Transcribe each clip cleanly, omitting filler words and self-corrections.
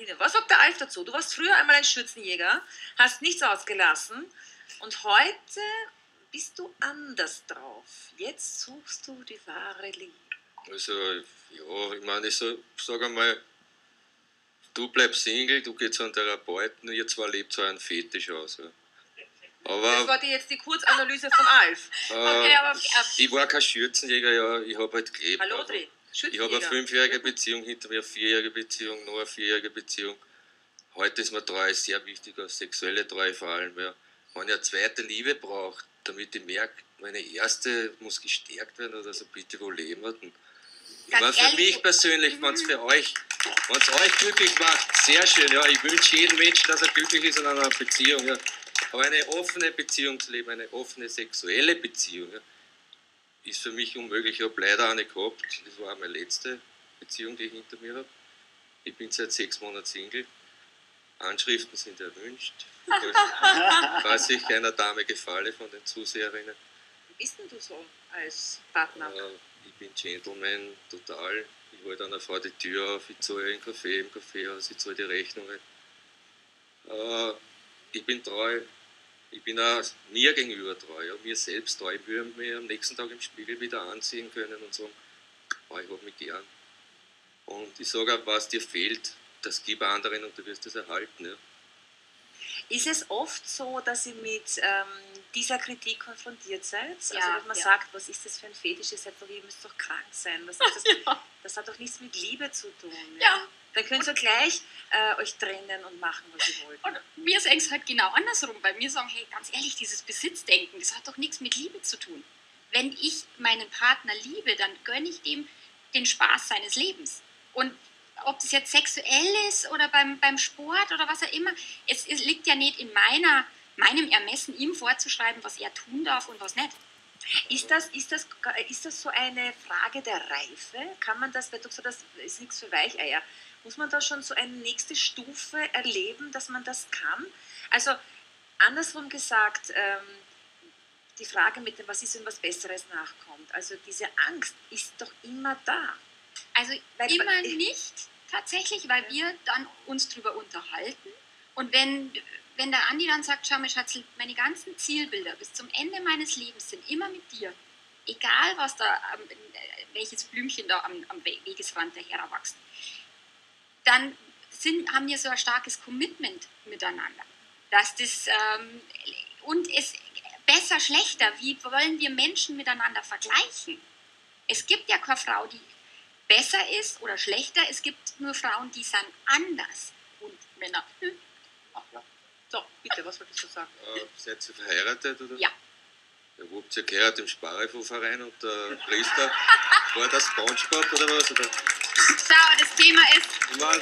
Biene, was sagt der Alf dazu? Du warst früher einmal ein Schürzenjäger, hast nichts ausgelassen und heute bist du anders drauf. Jetzt suchst du die wahre Liebe. Also, ja, ich meine, ich sag einmal, du bleibst Single, du gehst zu einem Therapeuten, ihr zwei lebt so einen Fetisch aus. Ja. Aber, das war jetzt die Kurzanalyse von Alf. Okay, aber, ich war kein Schürzenjäger, ja, ich habe halt gelebt. Hallo, Dreh. Ich habe eine 5-jährige Beziehung hinter mir, eine 4-jährige Beziehung, noch eine 4-jährige Beziehung. Heute ist mir Treue sehr wichtig, als sexuelle Treue vor allem. Ja. Wenn ich eine zweite Liebe brauche, damit ich merke, meine erste muss gestärkt werden oder so, bitte wo leben wir denn? Ich meine, für mich persönlich, wenn es euch glücklich macht, sehr schön. Ja, ich wünsche jedem Menschen, dass er glücklich ist in einer Beziehung. Ja. Aber eine offene Beziehung zu leben, eine offene sexuelle Beziehung, ja, ist für mich unmöglich. Ich habe leider eine gehabt. Das war meine letzte Beziehung, die ich hinter mir habe. Ich bin seit 6 Monaten Single. Anschriften sind erwünscht. Falls ich einer Dame gefalle von den Zuseherinnen. Wie bist denn du so als Partner? Ich bin Gentleman, total. Ich halte einer Frau die Tür auf, ich zahle einen Kaffee im Kaffeehaus, ich zahle die Rechnungen. Ich bin treu. Ich bin auch mir gegenüber treu, ja, mir selbst treu. Ich würde mich am nächsten Tag im Spiegel wieder ansehen können und sagen, oh, ich habe mich gern. Und ich sage auch, was dir fehlt, das gib anderen und du wirst es erhalten. Ja. Ist es oft so, dass ihr mit dieser Kritik konfrontiert seid? Ja, also wenn man sagt, was ist das für ein Fetisch, ihr seid doch, ihr müsst doch krank sein. Was ist das? Das hat doch nichts mit Liebe zu tun. Ja. Dann könnt ihr gleich euch trennen und machen, was ihr wollt. Und wir sagen es halt genau andersrum, weil wir sagen, hey, ganz ehrlich, dieses Besitzdenken, das hat doch nichts mit Liebe zu tun. Wenn ich meinen Partner liebe, dann gönne ich dem den Spaß seines Lebens. Und ob das jetzt sexuell ist oder beim Sport oder was auch immer, es liegt ja nicht in meinem Ermessen, ihm vorzuschreiben, was er tun darf und was nicht. Ist das so eine Frage der Reife? Kann man das, weil du gesagt hast, das ist nichts für Weicheier, muss man da schon so eine nächste Stufe erleben, dass man das kann? Also andersrum gesagt, die Frage mit dem, was ist, wenn was Besseres nachkommt, also diese Angst ist doch immer da. Also immer nicht tatsächlich, weil wir dann uns darüber unterhalten und wenn der Andi dann sagt, schau mal Schatz, meine ganzen Zielbilder bis zum Ende meines Lebens sind immer mit dir, egal was da, welches Blümchen da am Wegesrand daherwächst, dann haben wir so ein starkes Commitment miteinander, dass das, und es besser, schlechter, wie wollen wir Menschen miteinander vergleichen? Es gibt ja keine Frau, die besser ist oder schlechter, es gibt nur Frauen, die sind anders und Männer. Ach ja. So, bitte, was wolltest du sagen? Seid ihr verheiratet? Oder? Ja. Ja, wo habt ihr gehört? Im Sparrefondsverein und der Priester? War das Spongebob oder was? Oder? Schau, das Thema ist... Ich meine,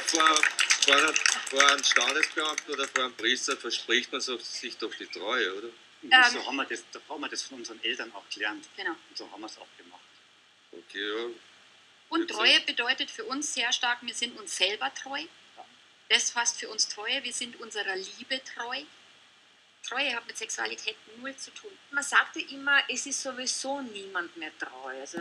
vor einem Standesbeamten oder vor einem Priester verspricht man sich doch die Treue, oder? So haben wir das von unseren Eltern auch gelernt. Genau. Und so haben wir es auch gemacht. Okay, ja. Und Treue bedeutet für uns sehr stark, wir sind uns selber treu. Das heißt für uns Treue, wir sind unserer Liebe treu. Treue hat mit Sexualität null zu tun. Man sagte immer, es ist sowieso niemand mehr treu. Also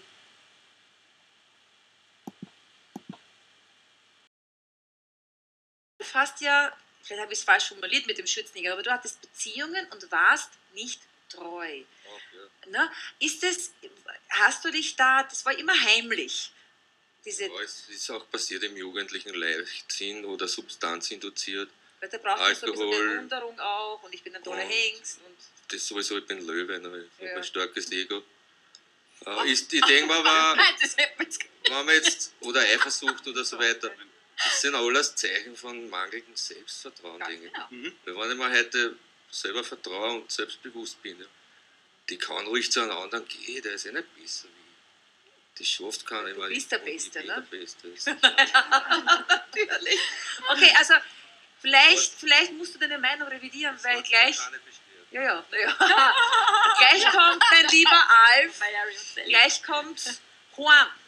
du hast ja, vielleicht habe ich es falsch formuliert mit dem Schürzenjäger, aber du hattest Beziehungen und warst nicht treu. Okay. Ne? Hast du dich da, das war immer heimlich. Ja, es ist auch passiert im jugendlichen Leichtsinn oder substanzinduziert. Weil da braucht man so ein bisschen Alkohol. Bewunderung auch und ich bin ein toller Hengst. Und Das sowieso, ich bin Löwe, ne? Ich Ja. habe ein starkes Ego. Ich denke mal, wenn man jetzt, oder Eifersucht oder so weiter, das sind alles Zeichen von mangelndem Selbstvertrauen, Ganz denke ich. genau. Weil wenn ich mir heute selber vertraue und selbstbewusst bin, ja, die kann ruhig zu einem anderen gehen, der ist eh nicht besser wie ich. Das schafft keiner. Ich Du meine, bist der und ich Beste, bin ne? der Beste. natürlich. Okay, also vielleicht musst du deine Meinung revidieren, weil gleich... Ja. Gleich kommt mein lieber Alf, gleich kommt Juan.